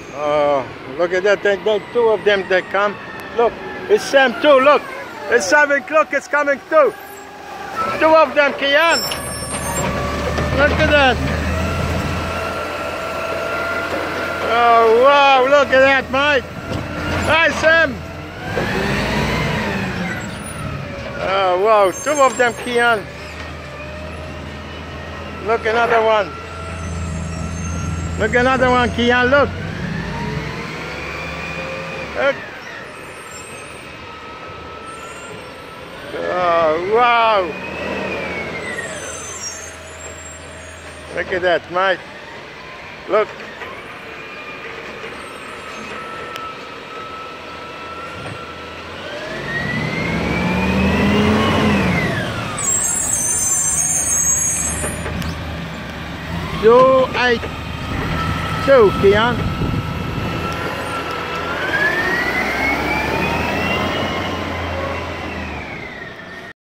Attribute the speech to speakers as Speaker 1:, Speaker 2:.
Speaker 1: Oh, look at that. They two of them, they come. Look, it's Sam too. Look, it's 7 o'clock. It's coming too. Two of them, Kian. Look at that. Oh, wow. Look at that, mate. Hi, Sam. Oh, wow. Two of them, Kian. Look, another one. Look, another one, Kian. Look. Look. Oh, wow. Look at that, mate. Look. Two, 8, 2, Kian.